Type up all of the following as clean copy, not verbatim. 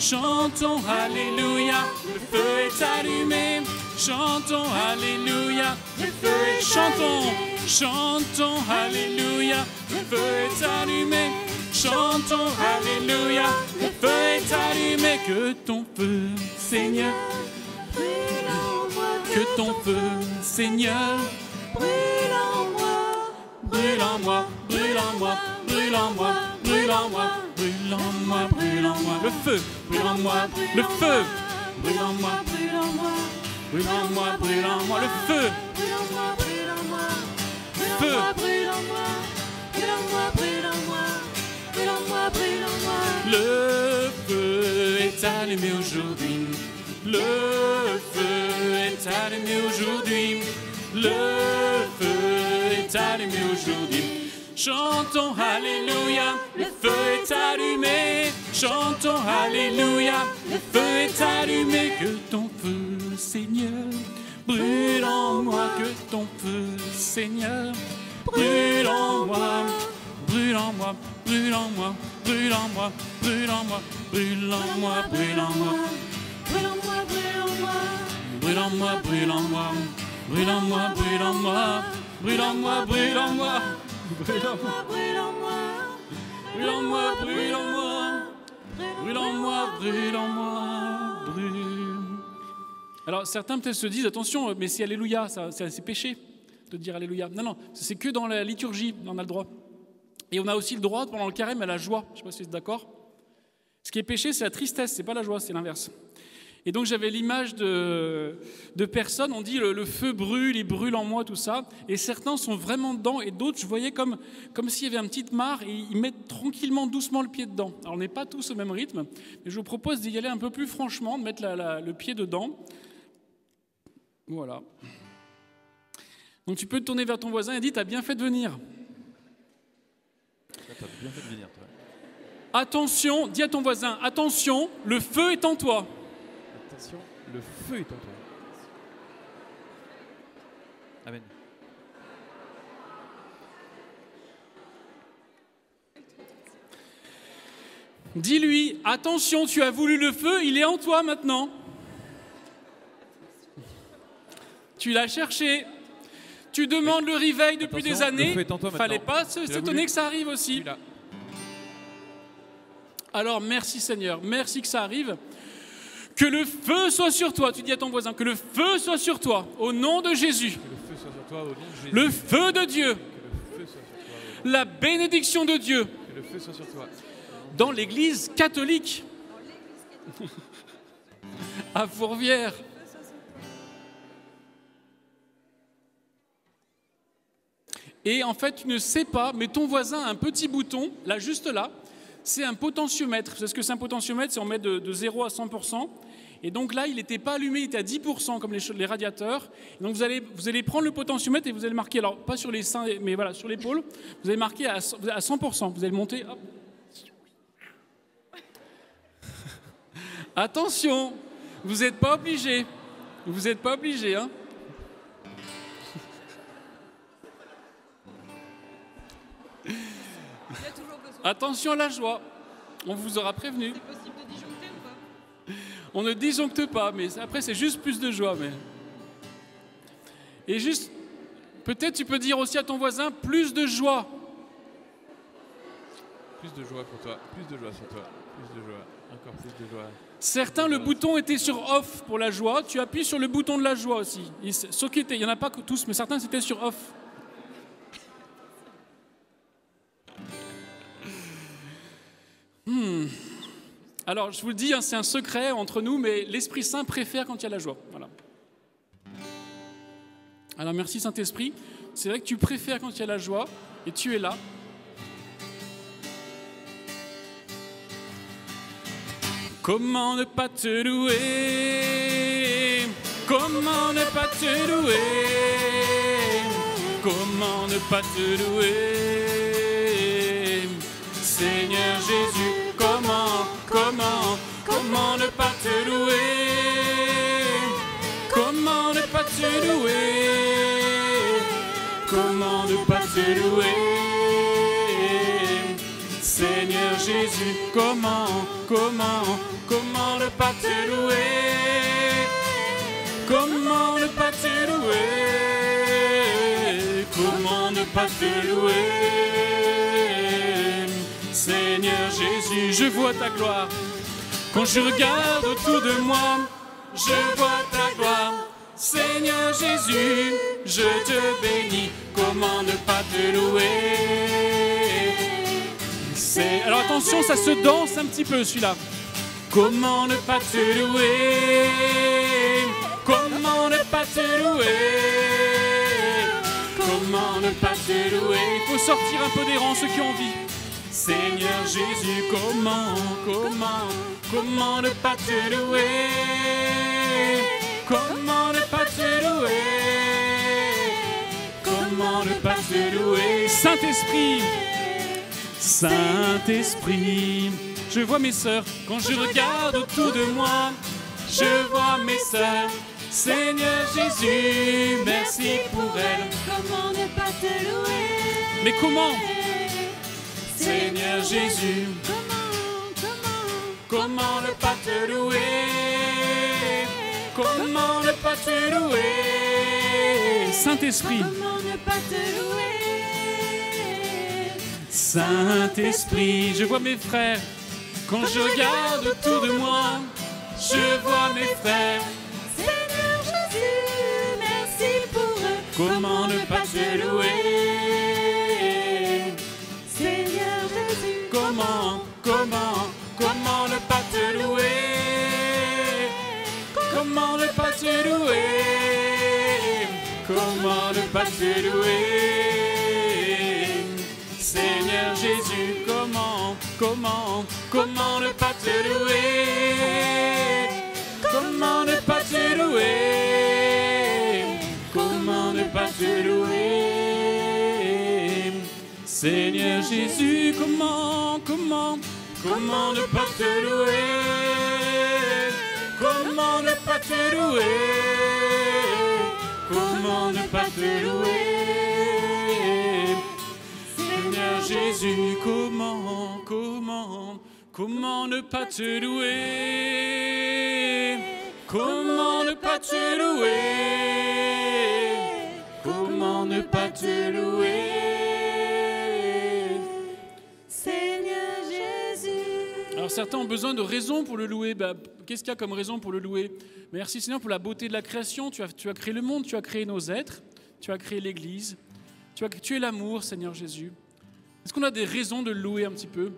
chantons Alléluia, le feu est allumé. Chantons Alléluia, le feu est chantons, chantons Alléluia, le feu est allumé. Chantons Alléluia, le feu est allumé. Que ton feu, Seigneur, que ton feu, Seigneur, brûle en moi, brûle en moi, brûle en moi, brûle en moi, brûle en moi, brûle en moi, brûle en moi. Le feu, brûle en moi, le feu, brûle en moi, brûle en moi. Brûle en moi, brûle en moi, le feu. Brûle en moi, brûle en moi. Feu. Brûle en moi, brûle en moi, brûle en moi. Brûle en moi, brûle en moi. Le feu est allumé aujourd'hui. Le feu est allumé aujourd'hui. Le feu est allumé aujourd'hui. Chantons Alléluia, le feu est allumé. Chantons Alléluia, le feu est allumé. Que ton feu, Seigneur, brûle en moi. Que ton feu, Seigneur, brûle en moi. Brûle en moi, brûle en moi, brûle en moi, brûle en moi, brûle en moi, brûle en moi. Brûle en moi, brûle en moi. Brûle en moi, brûle en moi. Brûle en moi, brûle en moi. Brûle en moi, brûle en moi. Brûle en moi, brûle en moi. Brûle en moi, brûle en moi. Brûle en moi, brûle en moi, brûle. Alors certains peut-être se disent, attention, mais c'est Alléluia, c'est péché de dire Alléluia. Non, non, c'est que dans la liturgie, on a le droit. Et on a aussi le droit, pendant le carême, à la joie. Je ne sais pas si vous êtes d'accord. Ce qui est péché, c'est la tristesse, c'est pas la joie, c'est l'inverse. Et donc j'avais l'image de personnes, on dit le feu brûle, il brûle en moi, tout ça. Et certains sont vraiment dedans, et d'autres, je voyais comme s'il y avait une petite mare, et ils mettent tranquillement, doucement le pied dedans. Alors on n'est pas tous au même rythme, mais je vous propose d'y aller un peu plus franchement, de mettre le pied dedans. Voilà. Donc tu peux te tourner vers ton voisin et dire, t'as bien fait de venir. T'as bien fait de venir, toi. Attention, dis à ton voisin, attention, le feu est en toi. Attention, le feu est en toi. Amen. Dis-lui, attention, tu as voulu le feu, il est en toi maintenant. Tu l'as cherché. Tu demandes le réveil depuis des années. Il ne fallait pas s'étonner que ça arrive aussi. Alors, merci Seigneur, merci que ça arrive. Que le feu soit sur toi. Tu dis à ton voisin, que le feu soit sur toi, au nom de Jésus. Que le feu soit sur toi, au nom de Jésus. Le feu de Dieu. Que le feu soit sur toi. La bénédiction de Dieu. Que le feu soit sur toi. Dans l'Église catholique. À Fourvière. Et en fait, tu ne sais pas, mais ton voisin a un petit bouton, là, juste là, c'est un potentiomètre. C'est ce que c'est un potentiomètre, c'est on met de 0 à 100%. Et donc là, il n'était pas allumé, il était à 10% comme les radiateurs. Et donc vous allez prendre le potentiomètre et vous allez marquer, alors pas sur les seins, mais voilà, sur l'épaule, vous allez marquer à 100%. Vous allez monter, hop. Attention, vous n'êtes pas obligé. Vous n'êtes pas obligé, hein. Attention à la joie, on vous aura prévenu. C'est possible de disjoncter ou pas? On ne disjoncte pas, mais après c'est juste plus de joie. Mais... Et juste, peut-être tu peux dire aussi à ton voisin, plus de joie. Plus de joie pour toi, plus de joie sur toi, plus de joie, encore plus de joie. Certains, le bouton était sur off pour la joie, tu appuies sur le bouton de la joie aussi. Il n'y en a pas tous, mais certains c'était sur off. Alors, je vous le dis, hein, c'est un secret entre nous, mais l'Esprit Saint préfère quand il y a la joie. Voilà. Alors, merci Saint-Esprit. C'est vrai que tu préfères quand il y a la joie, et tu es là. Comment ne pas te louer? Comment ne pas te louer? Comment ne pas te louer? Seigneur Jésus, comment ne pas te louer? Comment ne pas te louer? Comment ne pas te louer? Seigneur Jésus, comment ne pas te louer? Comment ne pas te louer? Comment ne pas te louer? Seigneur Jésus, je vois ta gloire. Quand je regarde autour de moi, je vois ta gloire. Seigneur Jésus, je te bénis. Comment ne pas te louer? Alors attention, ça se danse un petit peu celui-là. Comment ne pas te louer? Comment ne pas te louer? Comment ne pas te louer? Il faut sortir un peu des rangs, ceux qui ont envie. Seigneur Jésus, comment ne pas te louer? Comment ne pas te louer? Comment ne pas te louer? Saint-Esprit, Saint-Esprit, je vois mes sœurs. Quand je regarde autour de moi, je vois mes sœurs. Seigneur Jésus, merci pour elles. Comment ne pas te louer? Mais comment? Seigneur Jésus, comment ne pas te louer? Comment ne pas te louer? Saint-Esprit, Comment ne pas te louer? Saint-Esprit, je vois mes frères. Quand je regarde autour de moi, je vois mes frères. Seigneur Jésus, merci pour eux. Comment ne pas te louer? Seigneur Jésus, Comment ne pas te louer? Comment ne pas te louer? Comment ne pas te louer? Seigneur Jésus, comment ne pas te louer? Comment ne pas te louer? Comment ne pas te louer? Seigneur Jésus, comment ne pas te louer? Comment ne pas te louer? Comment ne pas te louer? Seigneur Jésus, comment ne pas te louer? Comment ne pas te louer? Comment ne pas te louer? Seigneur Jésus. Alors certains ont besoin de raisons pour le louer. Qu'est-ce qu'il y a comme raison pour le louer? Merci Seigneur pour la beauté de la création. Tu as créé le monde, tu as créé nos êtres, tu as créé l'Église. Tu es l'amour, Seigneur Jésus. Est-ce qu'on a des raisons de le louer un petit peu?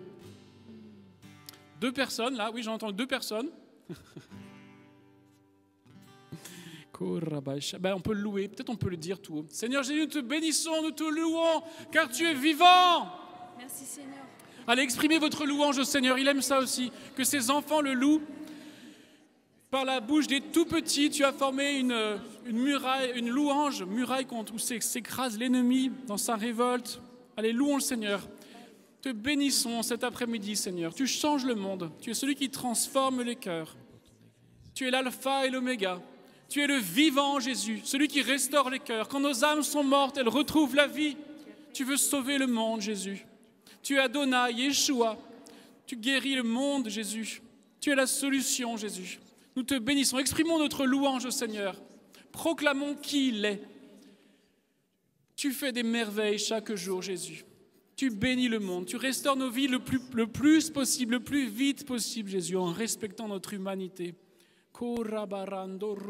2 personnes, là, oui, j'entends 2 personnes. On peut le louer, peut-être on peut le dire tout haut. Seigneur Jésus, nous te bénissons, nous te louons, car tu es vivant. Merci Seigneur. Allez, exprimez votre louange au Seigneur, il aime ça aussi, que ses enfants le louent. Par la bouche des tout petits, tu as formé une muraille, une muraille contre où s'écrase l'ennemi dans sa révolte. Allez, louons le Seigneur. Te bénissons cet après-midi, Seigneur. Tu changes le monde. Tu es celui qui transforme les cœurs. Tu es l'alpha et l'oméga. Tu es le vivant, Jésus, celui qui restaure les cœurs. Quand nos âmes sont mortes, elles retrouvent la vie. Tu veux sauver le monde, Jésus. Tu es Adonai, Yeshua. Tu guéris le monde, Jésus. Tu es la solution, Jésus. Nous te bénissons. Exprimons notre louange au Seigneur. Proclamons qui il est. Tu fais des merveilles chaque jour, Jésus. Tu bénis le monde. Tu restaures nos vies le plus possible, le plus vite possible, Jésus, en respectant notre humanité. Comment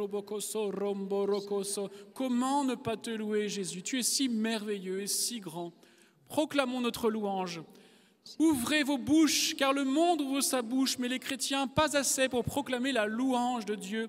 ne pas te louer, Jésus? Tu es si merveilleux et si grand. Proclamons notre louange. Ouvrez vos bouches, car le monde ouvre sa bouche, mais les chrétiens, pas assez pour proclamer la louange de Dieu.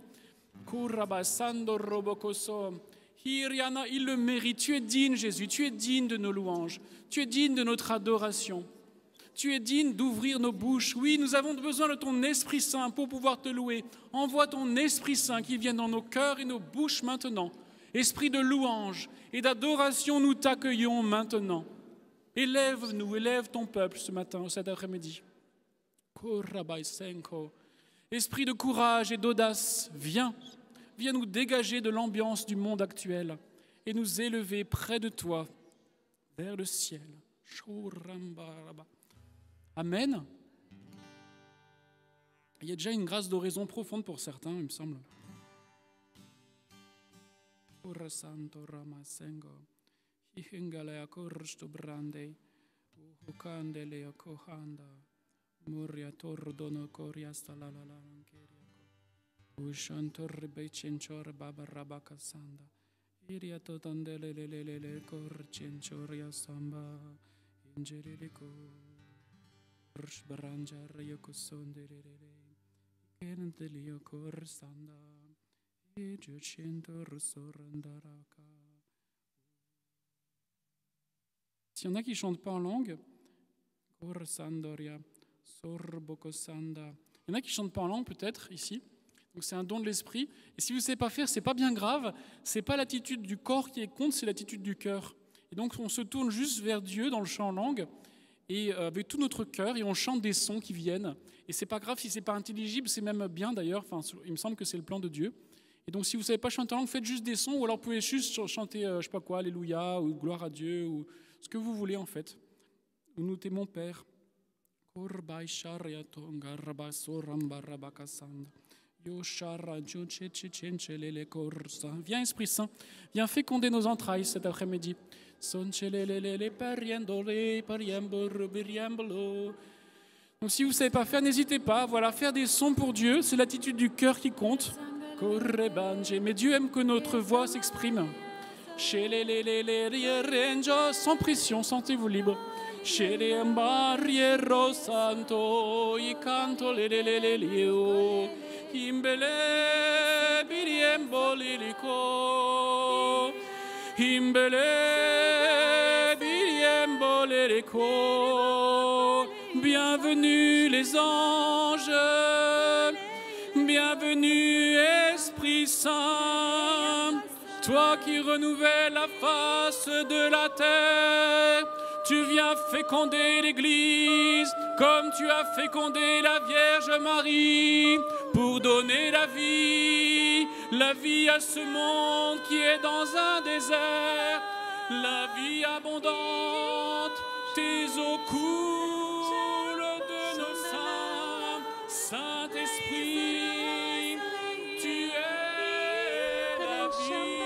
Il le mérite. Tu es digne, Jésus. Tu es digne de nos louanges. Tu es digne de notre adoration. Tu es digne d'ouvrir nos bouches. Oui, nous avons besoin de ton Esprit Saint pour pouvoir te louer. Envoie ton Esprit Saint qui vienne dans nos cœurs et nos bouches maintenant. Esprit de louange et d'adoration, nous t'accueillons maintenant. Élève-nous, élève ton peuple ce matin, cet après-midi. Esprit de courage et d'audace, viens nous dégager de l'ambiance du monde actuel et nous élever près de toi, vers le ciel. Amen. Il y a déjà une grâce d'oraison profonde pour certains, il me semble. S'il y en a qui ne chantent pas en langue, il y en a qui ne chantent pas en langue peut-être ici, donc c'est un don de l'esprit. Et si vous ne savez pas faire, ce n'est pas bien grave, ce n'est pas l'attitude du corps qui compte, c'est l'attitude du cœur. Et donc on se tourne juste vers Dieu dans le chant en langue, et avec tout notre cœur, et on chante des sons qui viennent. Et c'est pas grave si c'est pas intelligible, c'est même bien d'ailleurs, enfin, il me semble que c'est le plan de Dieu. Et donc si vous ne savez pas chanter en langue, faites juste des sons, ou alors vous pouvez juste chanter, je sais pas quoi, Alléluia, ou Gloire à Dieu, ou ce que vous voulez en fait. Ou nous t'aimons Père. Viens Esprit Saint, viens féconder nos entrailles cet après-midi. Donc si vous ne savez pas faire, n'hésitez pas, voilà, faire des sons pour Dieu, c'est l'attitude du cœur qui compte. Mais Dieu aime que notre voix s'exprime. Sans pression, sentez-vous libre. Bienvenue les anges, bienvenue Esprit Saint, toi qui renouvelles la face de la terre. Tu viens féconder l'Église comme tu as fécondé la Vierge Marie pour donner la vie à ce monde qui est dans un désert, la vie abondante. Tes eaux coulent de nos seins, Saint-Esprit, tu es la vie.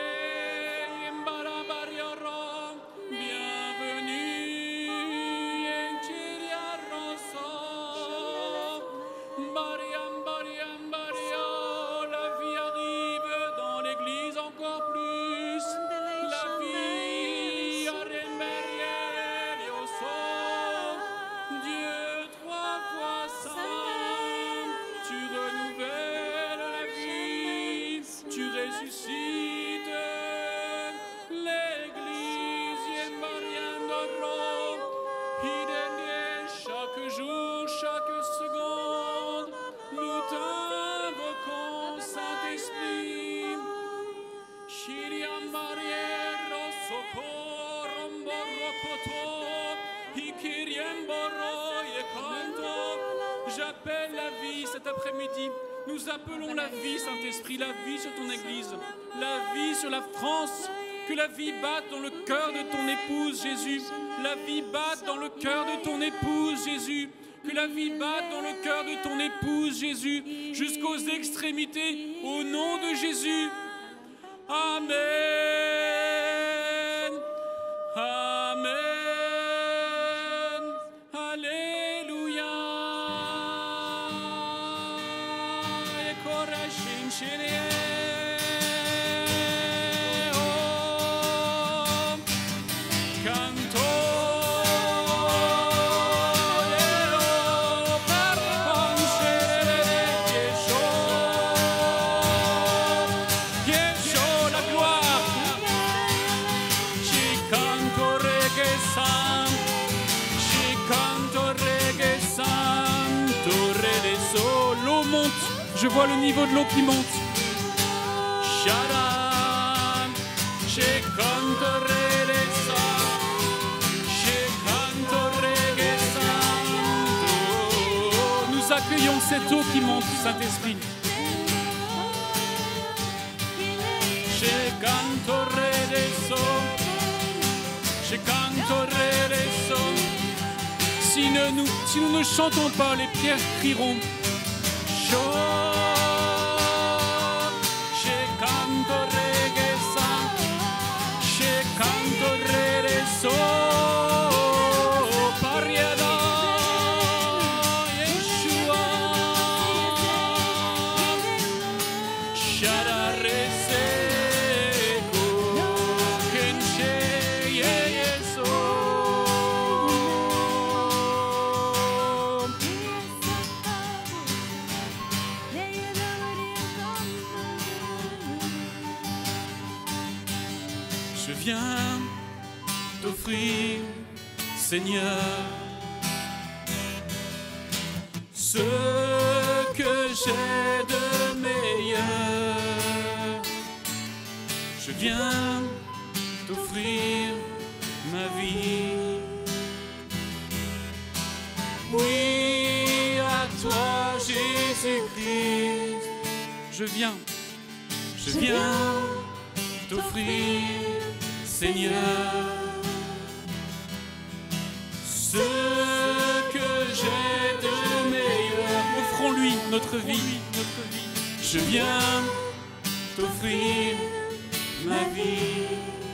J'appelle la vie cet après-midi. Nous appelons la vie, Saint-Esprit, la vie sur ton Église, la vie sur la France. Que la vie batte dans le cœur de ton épouse, Jésus. La vie batte dans le cœur de ton épouse, Jésus. Que la vie batte dans le cœur de ton épouse, Jésus, jusqu'aux extrémités, au nom de Jésus. Amen. Amen. Alléluia. Je vois le niveau de l'eau qui monte. Shaddam, je canterai les saints, je canterai les saints. Nous accueillons cette eau qui monte, Saint-Esprit. Je canterai les sons, je canterai les sons. si nous ne chantons pas, les pierres crieront. Je viens t'offrir, Seigneur, ce que j'ai de meilleur. Je viens t'offrir ma vie. Oui, à toi, Jésus-Christ. Je viens t'offrir, Seigneur, ce que j'ai de meilleur. Offrons-lui notre vie. Je viens t'offrir ma vie.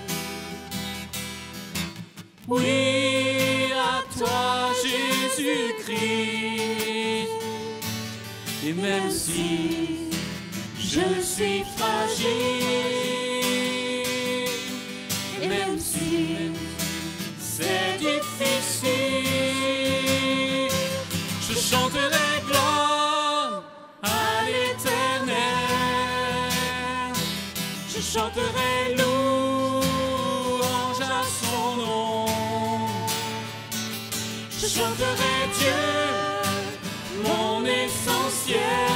Oui, à toi, Jésus-Christ. Et même si je suis fragile, et même si c'est difficile, je chanterai gloire à l'Éternel. Je chanterai louange à son nom. Je chanterai Dieu, mon essentiel.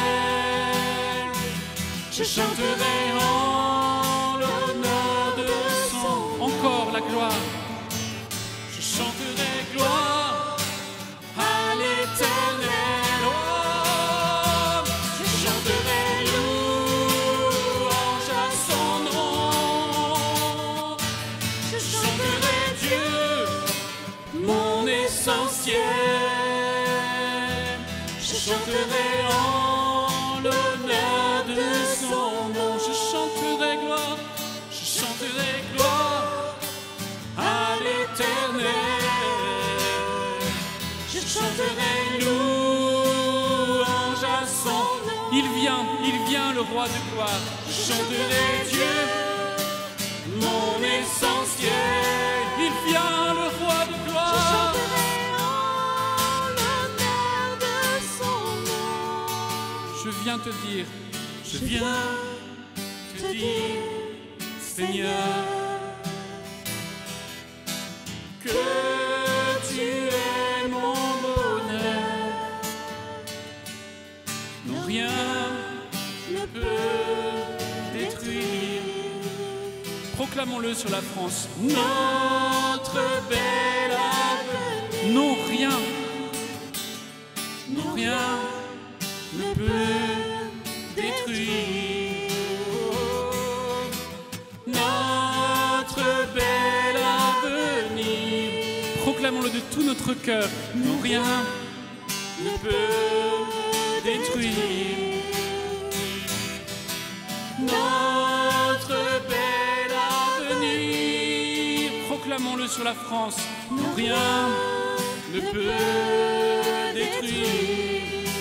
Je chanterai en l'honneur de son. Encore la gloire. Je chanterai gloire à l'Éternel. Oh, je chanterai louange à son nom. Je chanterai Dieu, mon essentiel. Je chanterai en l'honneur de son nom. Je chanterai gloire à l'Éternel. Je chanterai louange à son nom. Il vient le roi de gloire. Je chanterai Dieu, mon essentiel. Il vient le roi de gloire. Je chanterai en l'honneur de son nom. Je viens te dire, Seigneur, que tu es mon bonheur. Non, rien ne peut détruire. Proclamons-le sur la France. Notre bel avenir. Non, rien ne peut détruire. Oh, notre bel avenir. Proclamons-le de tout notre cœur. Non, rien ne peut détruire. Notre bel avenir. Proclamons-le sur la France. Non, rien ne peut détruire.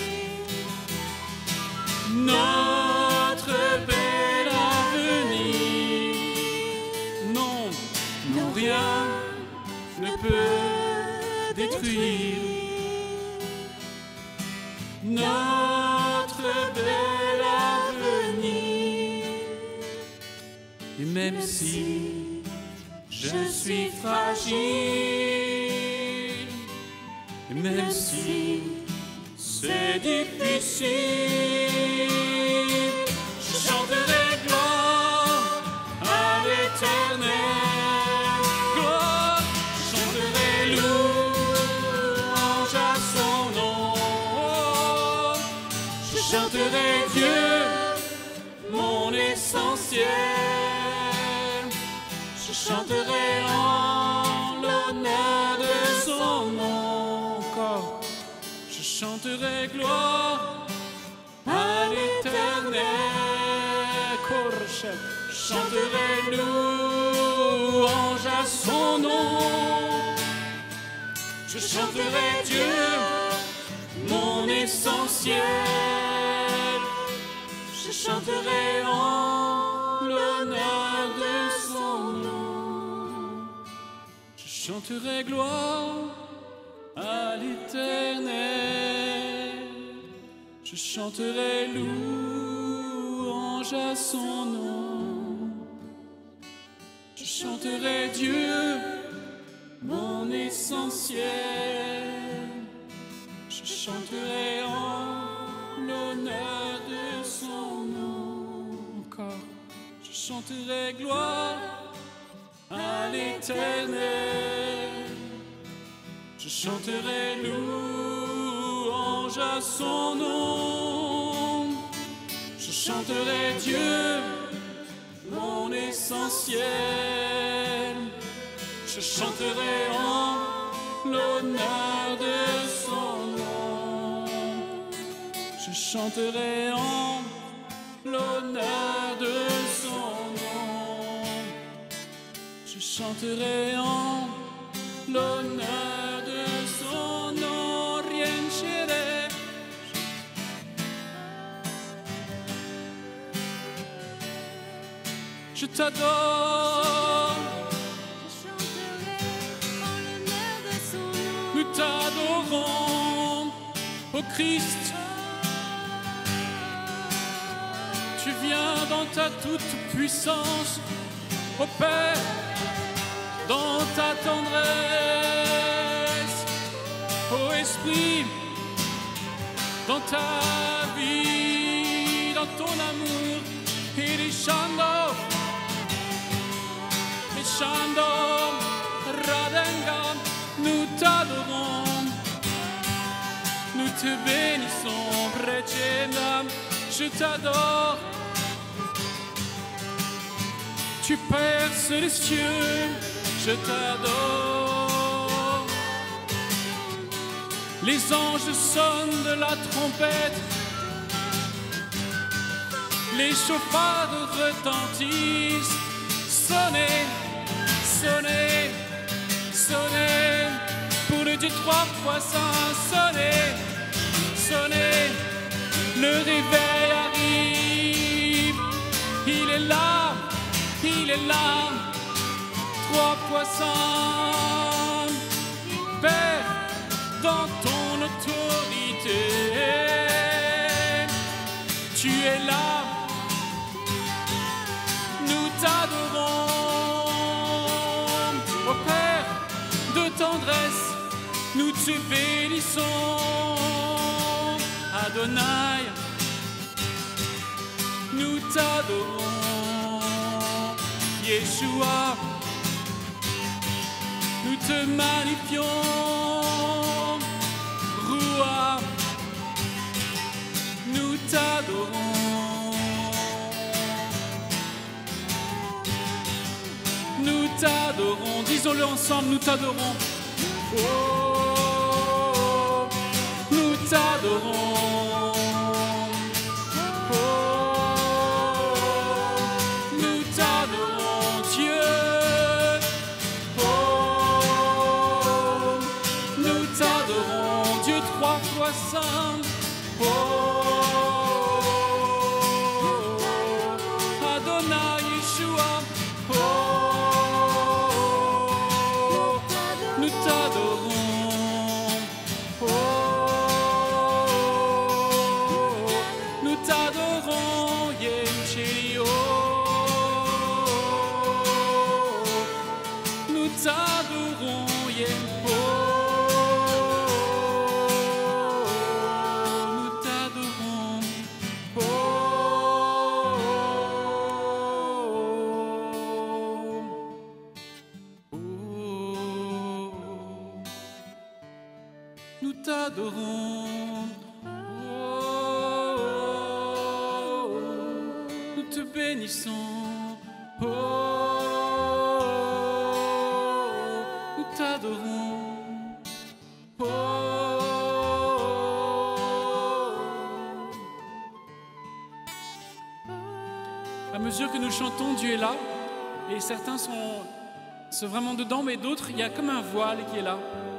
Notre bel avenir. Non, rien ne peut détruire. Notre bel avenir. Et même si je suis fragile, et même si c'est difficile, je chanterai gloire à l'Éternel. Gloire, je chanterai louange à son nom. Je chanterai Dieu, mon essentiel. Je chanterai en l'honneur de son nom. chanterai gloire à l'Éternel. Je chanterai louange à son nom. Je chanterai Dieu, mon essentiel. Je chanterai en l'honneur de son nom. Je chanterai gloire à l'Éternel. Je chanterai louange à son nom. Je chanterai Dieu, mon essentiel. Je chanterai en l'honneur de son nom. Encore. Je chanterai gloire à l'Éternel. Je chanterai louange à son nom. Je chanterai Dieu, mon essentiel. Je chanterai en l'honneur de son nom. Je chanterai en l'honneur de son nom. Je chanterai en l'honneur de son nom. Rien chéri. Je t'adore. Nous t'adorons, ô Christ. Tu viens dans ta toute puissance, ô Père, dans ta tendresse, ô Esprit, dans ta vie, dans ton amour. Irishando, Radengam. Nous t'adorons, nous te bénissons, Préchénam, je t'adore. Tu perces les cieux, je t'adore. Les anges sonnent de la trompette, les chauffards retentissent. Sonnez, sonnez, sonnez. Pour le Dieu trois fois saint, sonnez, sonnez, le réveil arrive, il est là, trois fois saint, Père, dans ton autorité, tu es là, nous t'adorons, ô Père de tendresse. Nous te bénissons, Adonai, nous t'adorons, Yeshua, nous te magnifions, Roua, nous t'adorons, nous t'adorons, disons-le ensemble, nous t'adorons. Oh, nous t'adorons. Oh, nous t'adorons, Dieu. Oh, nous t'adorons, Dieu trois fois saint. Oh, Adonai, Yeshua. Oh, nous t'adorons. Oh, nous t'adorons, Yeshua. Nous t'adorons, Yeshua. Nous t'adorons. Nous t'adorons, nous te bénissons, nous t'adorons, À mesure que nous chantons, Dieu est là. Et certains sont vraiment dedans, mais d'autres, il y a comme un voile qui est là,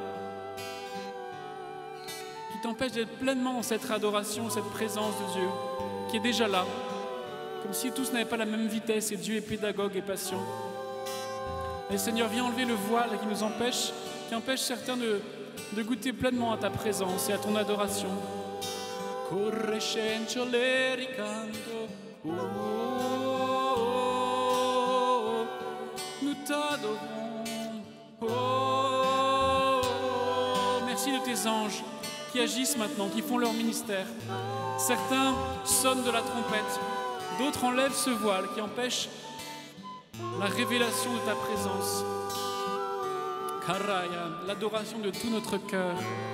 qui t'empêche d'être pleinement dans cette adoration, cette présence de Dieu, qui est déjà là. Comme si tous n'avaient pas la même vitesse et Dieu est pédagogue et patient. Et Seigneur, viens enlever le voile qui empêche certains de goûter pleinement à ta présence et à ton adoration. Nous t'adorons. Merci de tes anges qui agissent maintenant, qui font leur ministère. Certains sonnent de la trompette, d'autres enlèvent ce voile qui empêche la révélation de ta présence. Karaya, l'adoration de tout notre cœur.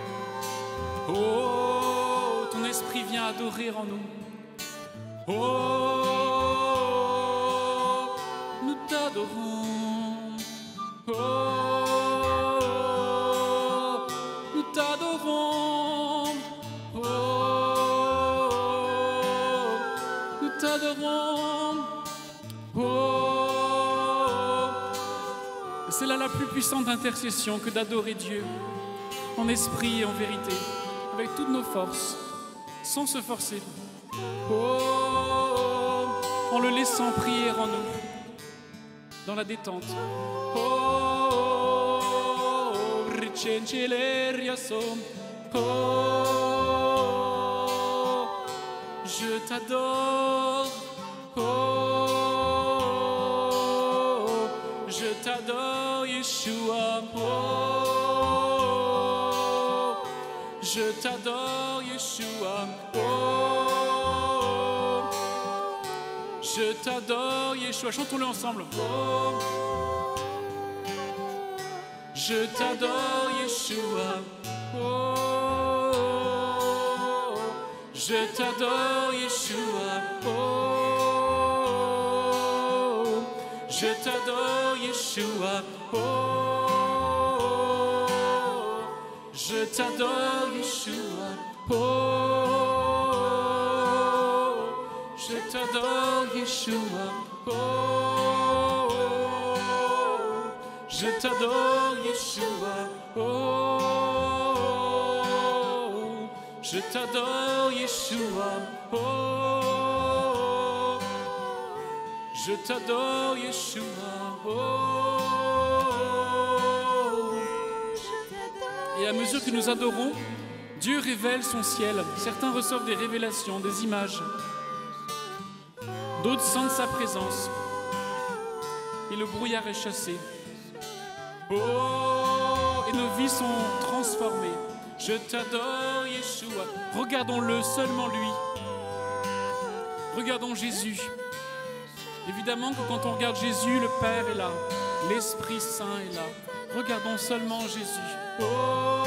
Oh, ton esprit vient adorer en nous. Oh, nous t'adorons. Oh, nous t'adorons. Oh, nous t'adorons. Oh, c'est là la plus puissante intercession que d'adorer Dieu en esprit et en vérité, avec toutes nos forces, sans se forcer. Oh, en le laissant prier en nous, dans la détente. Oh, oh, je t'adore. Oh, je t'adore, Yeshua. Oh, je t'adore, Yeshua. Oh, je t'adore, Yeshua. Chantons-le ensemble. Oh, je t'adore, Yeshua. Oh, je t'adore, Yeshua. Oh, je t'adore, Yeshua. Oh, je t'adore, Yeshua. Oh, je t'adore, Yeshua. Oh, je t'adore, Yeshua. Oh, je t'adore, Yeshua. Oh, je t'adore, Yeshua. Oh, et à mesure que nous adorons, Dieu révèle son ciel. Certains reçoivent des révélations, des images. D'autres sentent sa présence. Et le brouillard est chassé. Oh, et nos vies sont transformées. Je t'adore, Yeshua. Regardons-le, seulement lui. Regardons Jésus. Évidemment que quand on regarde Jésus, le Père est là. L'Esprit Saint est là. Regardons seulement Jésus. Oh,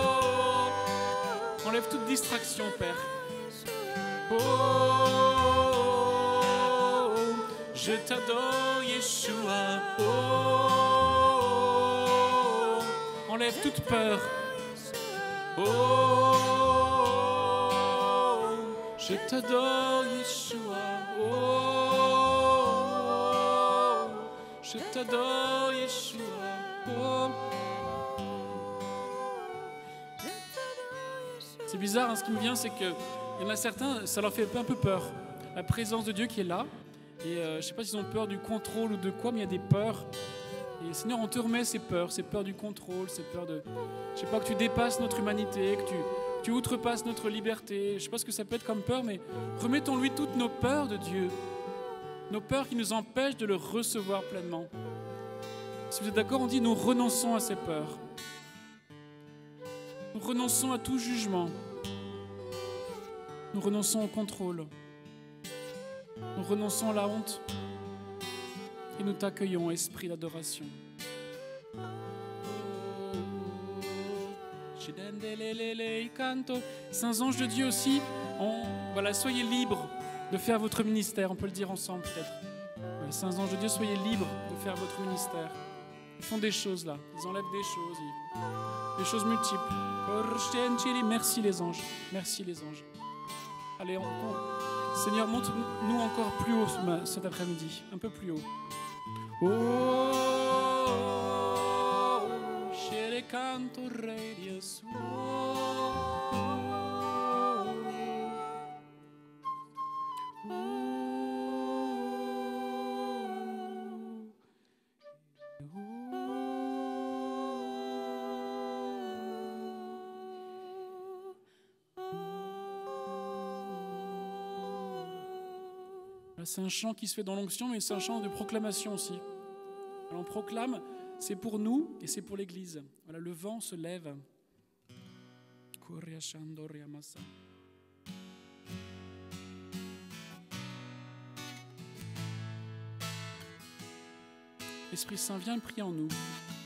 enlève toute distraction, Père. Oh, je t'adore, Yeshua. Oh, enlève toute peur. Oh, je t'adore, Yeshua. Oh, je t'adore, Yeshua. Oh. C'est bizarre, hein, ce qui me vient, c'est qu'il y en a certains, ça leur fait un peu peur. La présence de Dieu qui est là. Et je ne sais pas s'ils ont peur du contrôle ou de quoi, mais il y a des peurs. Et Seigneur, on te remet ces peurs du contrôle, ces peurs de... Je ne sais pas, que tu dépasses notre humanité, que tu outrepasses notre liberté. Je ne sais pas ce que ça peut être comme peur, mais remettons-lui toutes nos peurs de Dieu. Nos peurs qui nous empêchent de le recevoir pleinement. Si vous êtes d'accord, on dit nous renonçons à ces peurs. Nous renonçons à tout jugement. Nous renonçons au contrôle. Nous renonçons à la honte. Et nous t'accueillons, esprit d'adoration. Saints anges de Dieu aussi, voilà, soyez libres de faire votre ministère. On peut le dire ensemble peut-être. Ouais, Saints anges de Dieu, soyez libres de faire votre ministère. Ils font des choses là, ils enlèvent des choses, des choses multiples. Merci les anges, merci les anges. Allez, Seigneur, monte-nous encore plus haut cet après-midi, un peu plus haut. Oh, je le canto Re Dios. C'est un chant qui se fait dans l'onction, mais c'est un chant de proclamation aussi. Alors on proclame, c'est pour nous et c'est pour l'Église. Voilà, le vent se lève. Esprit Saint, viens prier en nous.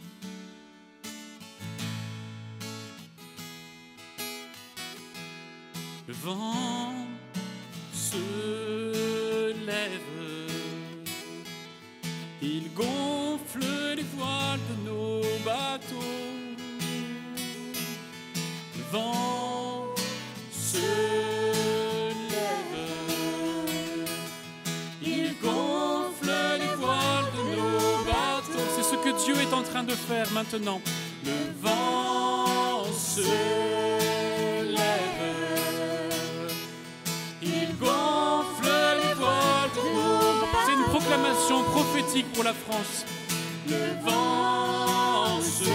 Le vent se lève, il gonfle les voiles de nos bateaux. Le vent se lève, il gonfle les voiles de nos bateaux. C'est ce que Dieu est en train de faire maintenant. Le vent se lève, il gonfle les voiles de nos bateaux. C'est une proclamation prophétique pour la France. Le vent se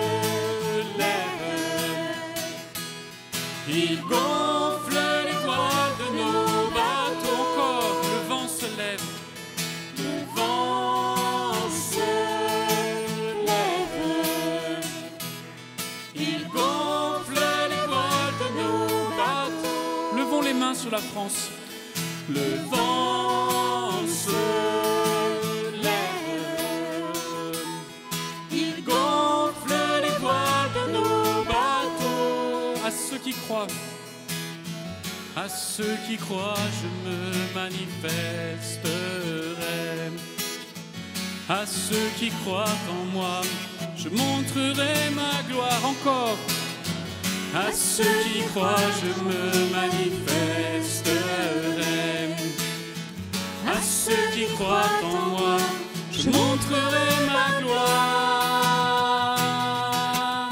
lève, il gonfle les voiles de nos bateaux. Encore, le vent se lève, le vent se lève, il gonfle les voiles de nos bateaux. Levons les mains sur la France. Le vent se lève, il gonfle les voiles de nos bateaux. À ceux qui croient, à ceux qui croient, je me manifesterai. À ceux qui croient en moi, je montrerai ma gloire. Encore. À ceux qui croient, je me manifesterai. À ceux qui croient en moi, je montrerai ma gloire.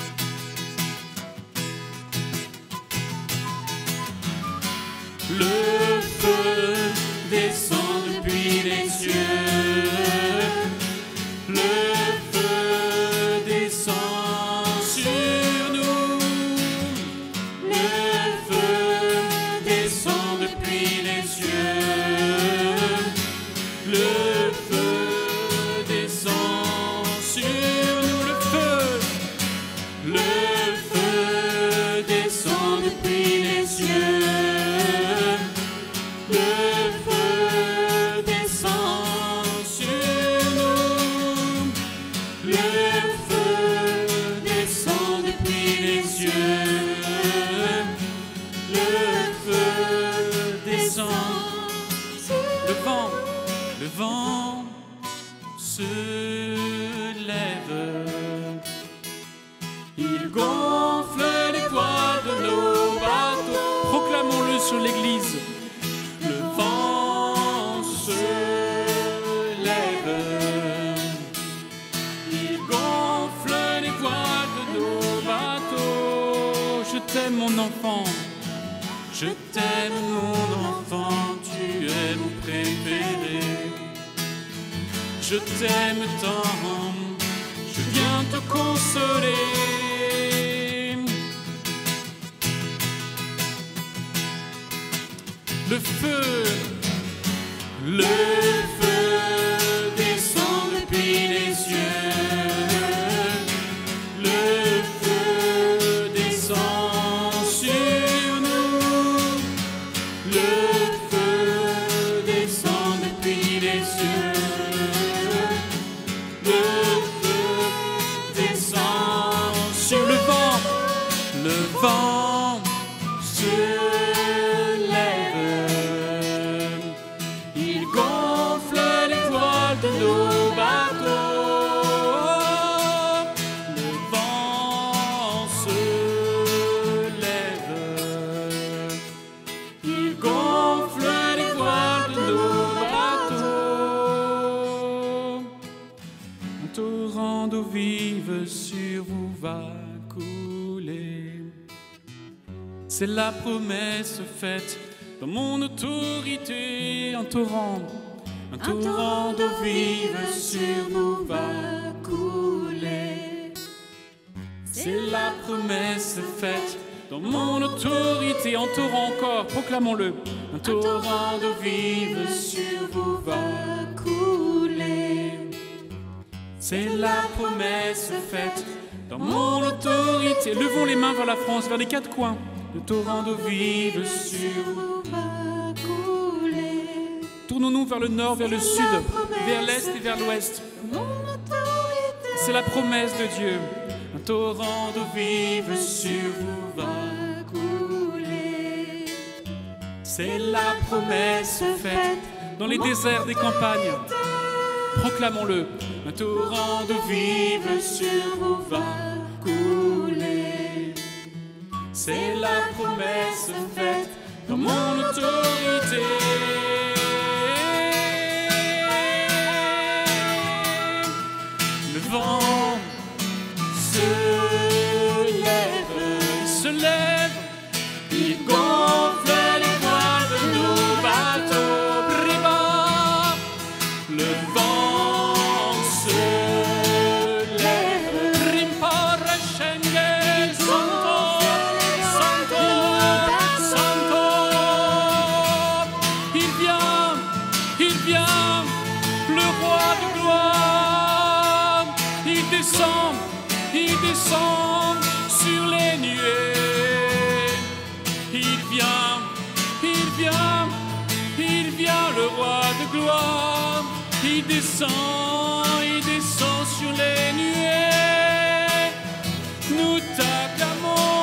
Le feu descend depuis les cieux. Le feu descend sur nous. Le feu descend depuis les cieux. Le feu descend sur nous. Le feu descend depuis les cieux. Le feu descend sur nous. Le feu descend depuis les cieux. Le feu descend. Le vent se lève, il gonfle les voiles de nos bateaux. Proclamons-le sur l'Église. Le vent se lève, il gonfle les voiles de nos bateaux. Je t'aime mon enfant, je t'aime mon enfant, tu es mon préféré. Je t'aime tant, je viens te consoler. Le feu descend depuis les cieux. Le feu descend sur nous. Le feu descend depuis les cieux. Le feu descend sur le vent. Le vent se lève, il gonfle les voiles de nos bateaux. Le vent se lève, il gonfle d'eau vive sur vous va couler. C'est la promesse faite dans mon autorité, un torrent d'eau vive sur vous va couler. C'est la promesse faite dans mon autorité, en torrent encore, proclamons-le. Un torrent d'eau vive sur vous va couler. C'est la promesse faite dans mon autorité. Levons les mains vers la France, vers les quatre coins. Le torrent d'eau vive sur vous va couler. Tournons-nous vers le nord, vers le sud, vers l'est et vers l'ouest. C'est la promesse de Dieu. Un torrent d'eau vive sur vous va couler. C'est la promesse faite dans les déserts des campagnes. Proclamons-le. Un torrent d'eau vive sur vous va couler. C'est la promesse faite dans mon autorité. Le vent se lève, il gonfle les voiles de nos bateaux. Briba, le vent se lève. Rimpara Schengen, Santo, Santo, Santo. Il vient, le roi de gloire. Il descend sur les nuées. Il vient, le roi de gloire. Il descend sur les nuées. Nous t'acclamons,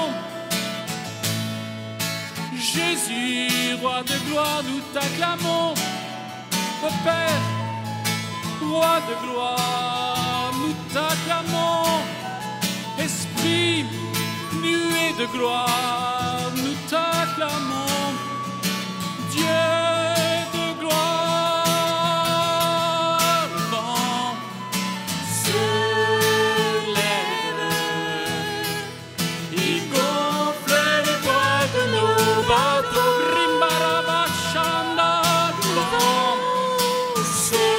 Jésus, roi de gloire, nous t'acclamons. Ô Père, roi de gloire, nous t'acclamons. Esprit, nuée de gloire, nous t'acclamons. Dieu de gloire, le vent se lève, il gonfle les voiles de nos bateaux. Rimbarabashanda, le vent se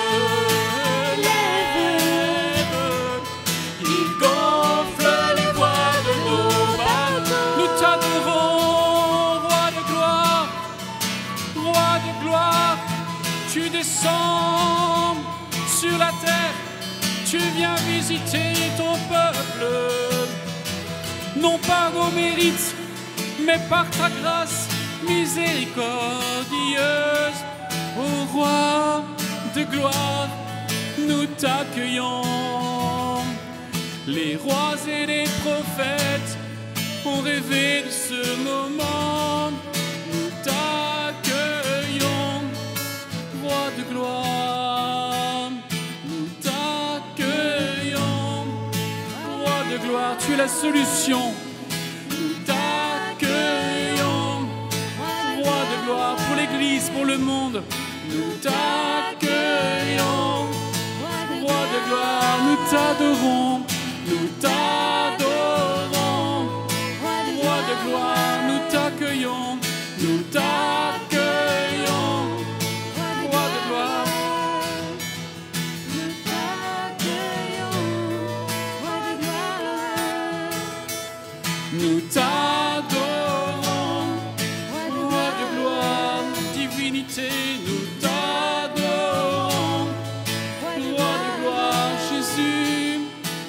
lève, il gonfle les voiles de nos bateaux. Nous t'adorons, roi de gloire. Roi de gloire, tu descends sur la terre, tu viens visiter ton peuple, non par nos mérites, mais par ta grâce miséricordieuse. Ô roi de gloire, nous t'accueillons. Les rois et les prophètes ont rêvé de ce moment. Nous t'accueillons, roi de gloire. Nous t'accueillons, roi de gloire. Tu es la solution. Nous t'accueillons, roi de gloire, pour l'Église, pour le monde. Nous t'accueillons, roi de gloire. Nous t'adorons, nous t'adorons, roi de gloire. Nous t'accueillons, nous t'accueillons, roi de gloire. Nous t'accueillons, roi de gloire. Nous t'adorons, roi de gloire. Divinité, nous t'adorons, roi de gloire. Jésus,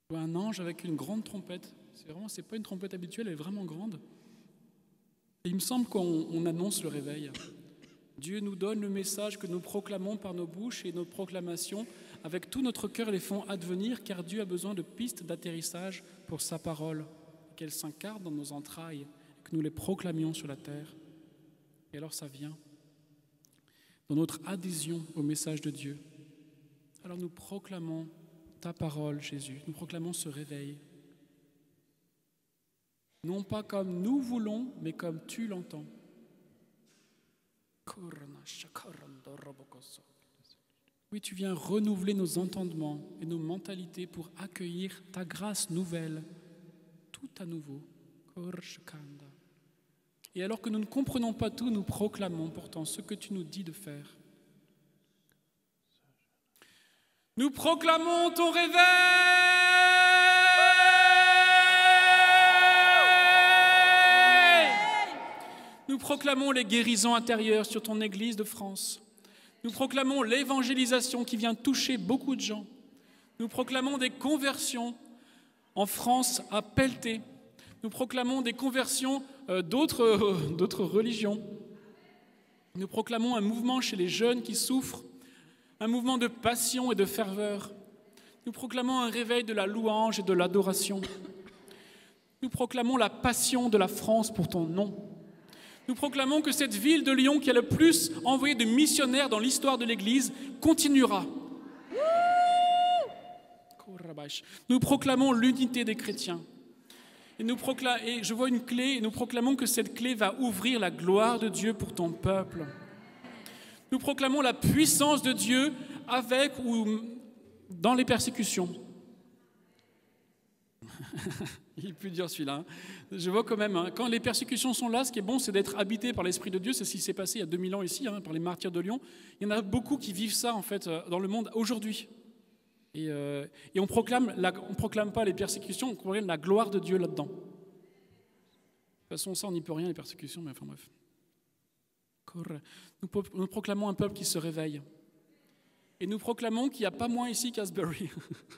Je vois un ange avec une grande trompette. C'est pas une trompette habituelle, elle est vraiment grande. Et il me semble qu'on annonce le réveil. Dieu nous donne le message que nous proclamons par nos bouches et nos proclamations. Avec tout notre cœur, les font advenir, car Dieu a besoin de pistes d'atterrissage pour sa parole, qu'elle s'incarne dans nos entrailles, et que nous les proclamions sur la terre. Et alors ça vient dans notre adhésion au message de Dieu. Alors nous proclamons ta parole, Jésus. Nous proclamons ce réveil. Non pas comme nous voulons, mais comme tu l'entends. Oui, tu viens renouveler nos entendements et nos mentalités pour accueillir ta grâce nouvelle, tout à nouveau. Et alors que nous ne comprenons pas tout, nous proclamons pourtant ce que tu nous dis de faire. Nous proclamons ton réveil! Nous proclamons les guérisons intérieures sur ton Église de France. Nous proclamons l'évangélisation qui vient toucher beaucoup de gens. Nous proclamons des conversions en France à Pelleté. Nous proclamons des conversions d'autres religions. Nous proclamons un mouvement chez les jeunes qui souffrent, un mouvement de passion et de ferveur. Nous proclamons un réveil de la louange et de l'adoration. Nous proclamons la passion de la France pour ton nom. Nous proclamons que cette ville de Lyon qui a le plus envoyé de missionnaires dans l'histoire de l'Église continuera. Nous proclamons l'unité des chrétiens. Et je vois une clé et nous proclamons que cette clé va ouvrir la gloire de Dieu pour ton peuple. Nous proclamons la puissance de Dieu avec ou dans les persécutions. Il est plus dur celui-là. Hein. Je vois quand même, hein, quand les persécutions sont là, ce qui est bon, c'est d'être habité par l'Esprit de Dieu. C'est ce qui s'est passé il y a 2000 ans ici, hein, par les martyrs de Lyon. Il y en a beaucoup qui vivent ça, en fait, dans le monde aujourd'hui. Et on proclame pas les persécutions, on proclame la gloire de Dieu là-dedans. De toute façon, ça, on n'y peut rien, les persécutions, mais enfin bref. Nous proclamons un peuple qui se réveille. Et nous proclamons qu'il n'y a pas moins ici qu'Asbury.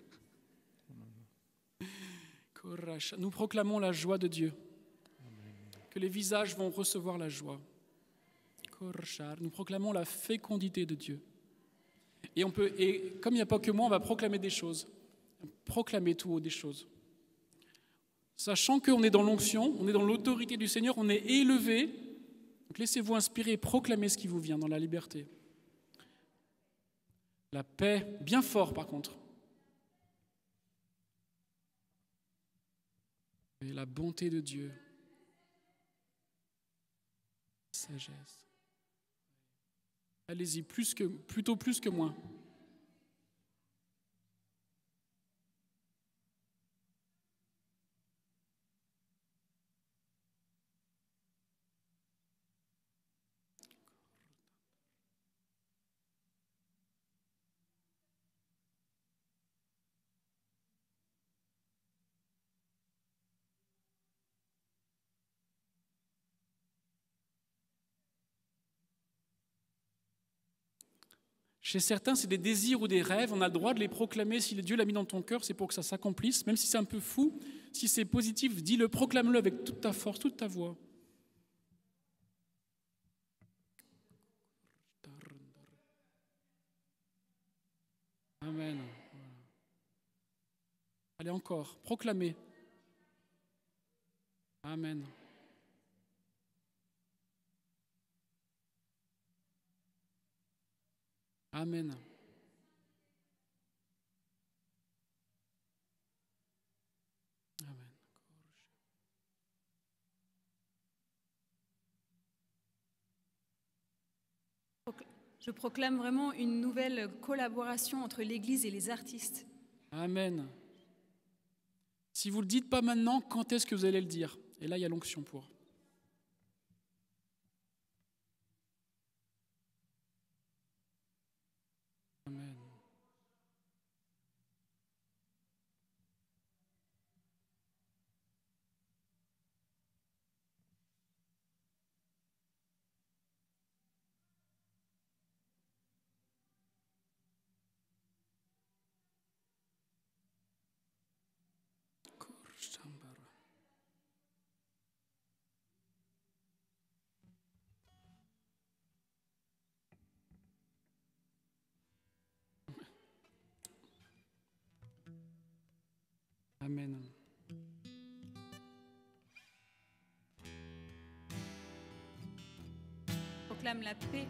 Nous proclamons la joie de Dieu, que les visages vont recevoir la joie. Nous proclamons la fécondité de Dieu. Et comme il n'y a pas que moi, on va proclamer des choses. Proclamer tout haut des choses. Sachant qu'on est dans l'onction, on est dans l'autorité du Seigneur, on est élevé. Donc laissez-vous inspirer et proclamer ce qui vous vient dans la liberté. La paix, bien fort par contre. Et la bonté de Dieu. Sagesse. Allez-y, plutôt plus que moins. Chez certains, c'est des désirs ou des rêves, on a le droit de les proclamer. Si Dieu l'a mis dans ton cœur, c'est pour que ça s'accomplisse. Même si c'est un peu fou, si c'est positif, dis-le, proclame-le avec toute ta force, toute ta voix. Amen. Allez encore, proclamez. Amen. Amen. Amen. Je proclame vraiment une nouvelle collaboration entre l'Église et les artistes. Amen. Si vous ne le dites pas maintenant, quand est-ce que vous allez le dire? Et là, il y a l'onction pour. Amen. Amen. Proclame la paix.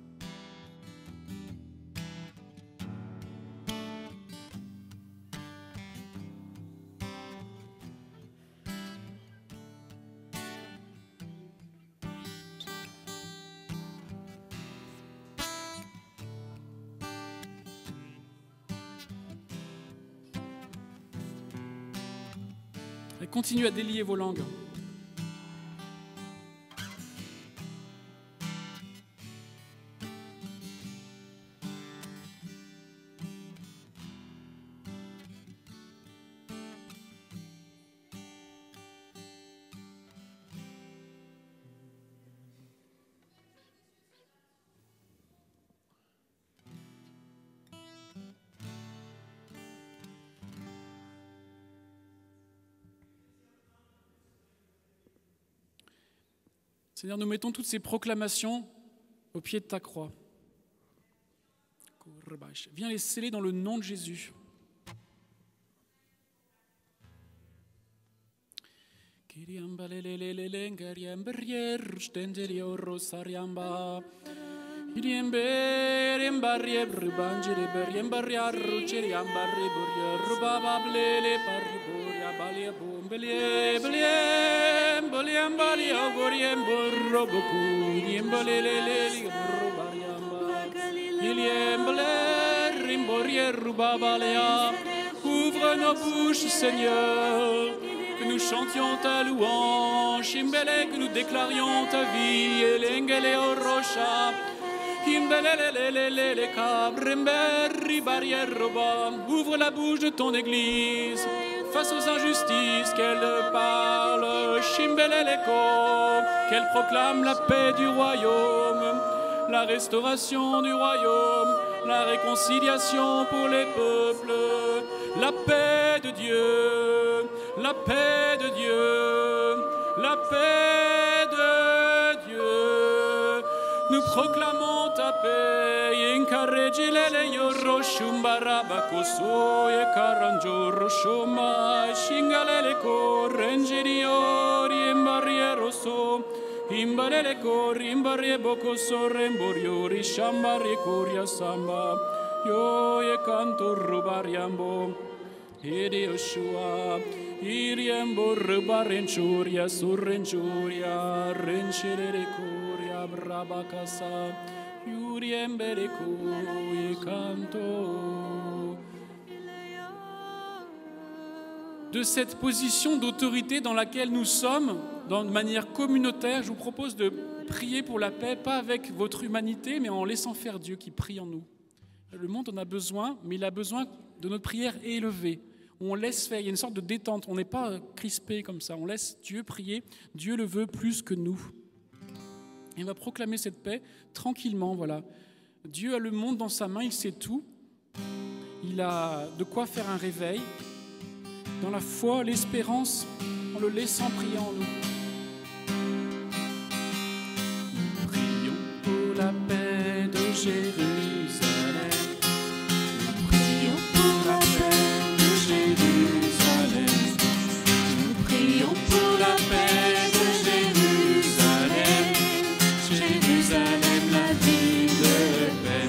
Et continuez à délier vos langues. Seigneur, nous mettons toutes ces proclamations au pied de ta croix. Viens les sceller dans le nom de Jésus. Ouvre nos bouches, Seigneur, que nous chantions ta louange, que nous déclarions ta vie, ouvre la bouche de ton Église face aux injustices, qu'elle parle, qu'elle proclame la paix du royaume, la restauration du royaume, la réconciliation pour les peuples, la paix de Dieu, la paix de Dieu, la paix de Dieu. Nous proclamons ta paix. Incarregilele yorro shumbaraba koso e karanjoro shoma shingalele korrenjiriori embariero so imbarele kori imbarie boko sorremboriori shambari koria samba yo e canto rubariambo edi Yoshua iriembo rubarenchuria surrenchuria renchirere koria brabakasa de cette position d'autorité dans laquelle nous sommes, de manière communautaire, je vous propose de prier pour la paix, pas avec votre humanité, mais en laissant faire Dieu qui prie en nous. Le monde en a besoin, mais il a besoin de notre prière élevée. On laisse faire, il y a une sorte de détente, on n'est pas crispé comme ça, on laisse Dieu prier, Dieu le veut plus que nous. Et on va proclamer cette paix tranquillement, voilà. Dieu a le monde dans sa main, il sait tout. Il a de quoi faire un réveil. Dans la foi, l'espérance, en le laissant prier en nous. Nous prions pour la paix de Jérusalem. Nous prions pour la paix de Jérusalem. Nous prions pour la paix de Jérusalem. Jérusalem, la ville de paix.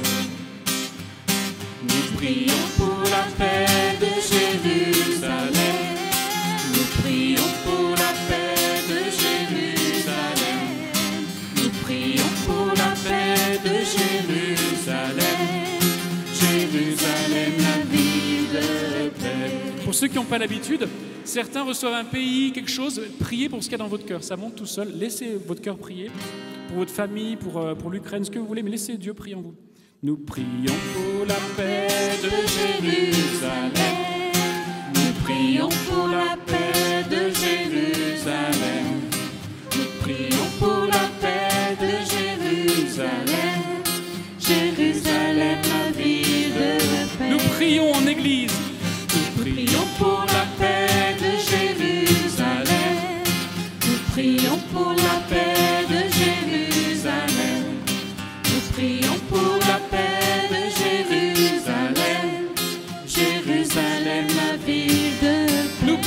Nous prions pour la paix de Jérusalem. Nous prions pour la paix de Jérusalem. Nous prions pour la paix de Jérusalem. Jérusalem, la ville de paix. Pour ceux qui n'ont pas l'habitude, certains reçoivent un pays, quelque chose, priez pour ce qu'il y a dans votre cœur. Ça monte tout seul. Laissez votre cœur prier. Pour votre famille, pour l'Ukraine, ce que vous voulez, mais laissez Dieu prier en vous. Nous prions pour la paix de Jérusalem. Nous prions pour la paix de Jérusalem. Nous prions pour la paix de Jérusalem. Jérusalem, la ville de paix. Nous prions en Église. Nous prions pour la paix de Jérusalem. Nous prions pour la paix de Jérusalem. Nous prions pour la paix de Jérusalem. Jérusalem, la ville de paix. Nous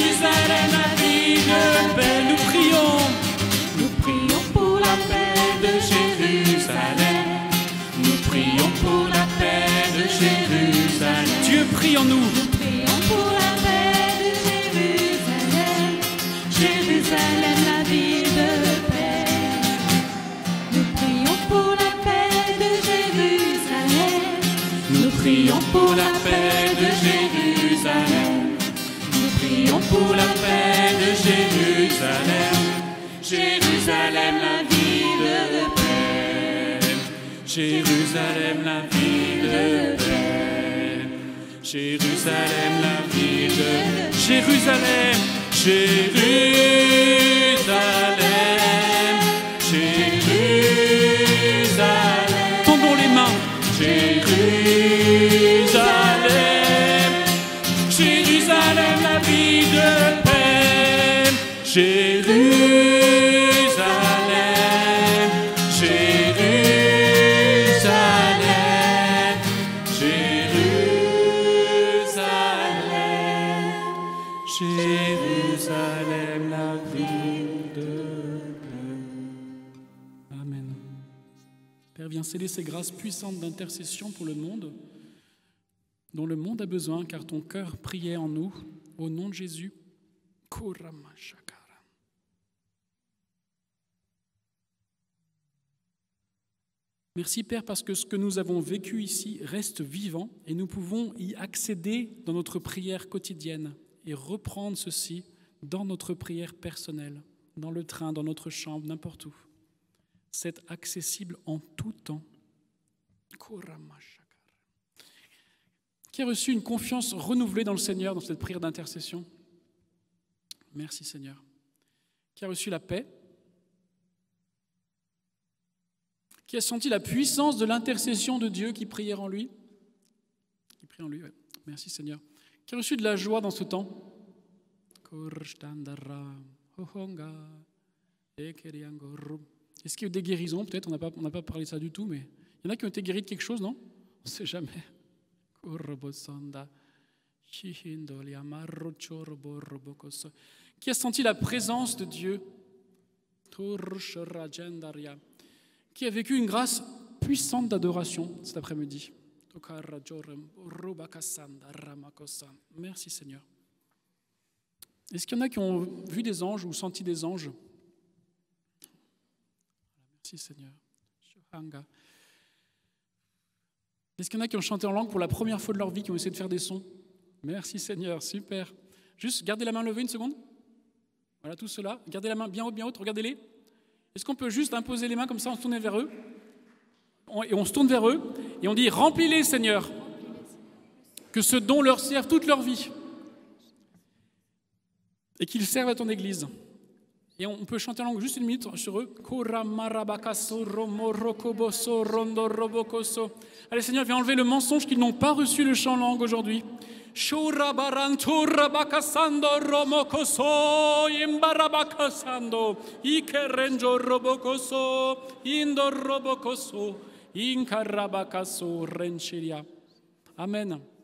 Jérusalem, la ville de paix. Nous prions pour la paix de Jérusalem. Nous prions pour la paix de Jérusalem. Dieu prie en nous. Nous prions pour la paix de Jérusalem. Jérusalem, la ville de paix. Nous prions pour la paix de Jérusalem. Nous prions pour la paix de Jérusalem. Nous prions pour la paix de Jérusalem. Jérusalem, la ville de paix. Jérusalem, la ville de paix. Jérusalem, la ville de Jérusalem. Jérusalem, Jérusalem. Tendons les mains. Jérusalem, Jérusalem, la ville de paix. Jérusalem, Jérusalem, Jérusalem, Jérusalem, la ville de paix. Amen. Père, viens sceller ces grâces puissantes d'intercession pour le monde, dont le monde a besoin, car ton cœur priait en nous, au nom de Jésus. Merci Père, parce que ce que nous avons vécu ici reste vivant et nous pouvons y accéder dans notre prière quotidienne et reprendre ceci dans notre prière personnelle, dans le train, dans notre chambre, n'importe où. C'est accessible en tout temps. Qui a reçu une confiance renouvelée dans le Seigneur dans cette prière d'intercession? Merci Seigneur. Qui a reçu la paix? Qui a senti la puissance de l'intercession de Dieu qui priait en lui? Qui prie en lui, ouais. Merci Seigneur. Qui a reçu de la joie dans ce temps? Est-ce qu'il y a eu des guérisons? Peut-être, on n'a pas parlé de ça du tout, mais il y en a qui ont été guéris de quelque chose, non? On ne sait jamais. Qui a senti la présence de Dieu? Qui a vécu une grâce puissante d'adoration cet après-midi? Merci Seigneur. Est-ce qu'il y en a qui ont vu des anges ou senti des anges? Merci Seigneur. Est-ce qu'il y en a qui ont chanté en langue pour la première fois de leur vie, qui ont essayé de faire des sons? Merci Seigneur, super. Juste gardez la main levée une seconde. Voilà, tout cela. Gardez la main bien haute, regardez-les. Est-ce qu'on peut juste imposer les mains comme ça, on se tourne vers eux? Et on se tourne vers eux et on dit: remplis-les Seigneur, que ce don leur serve toute leur vie et qu'ils servent à ton Église. Et on peut chanter en langue juste une minute sur eux. Allez Seigneur, viens enlever le mensonge qu'ils n'ont pas reçu le chant en langue aujourd'hui. Amen.